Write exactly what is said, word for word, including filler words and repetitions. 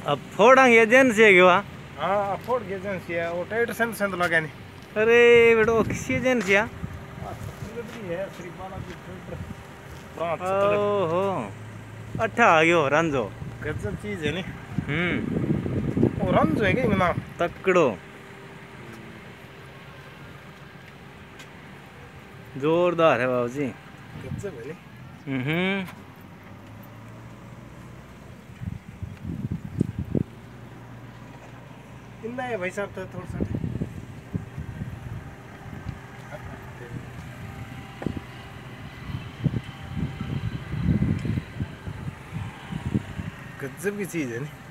अब फोड़ा एजेंसी है क्या? हाँ फोर्ड की एजेंसी है वो टाइट सेंध सेंध लगे नहीं। अरे बेटो किसी एजेंसी है? है श्री बालाजी ट्रेडर ब्रांच ओहो अच्छा आ गयो रंजो गजब चीज है नी। हम्म वो रंजो है क्या नाम तकड़ो जोरदार है बाबू जी। गजब है नी। हम्म कितना है भाई साहब तो थोड़ा सा गजब की चीज है नी।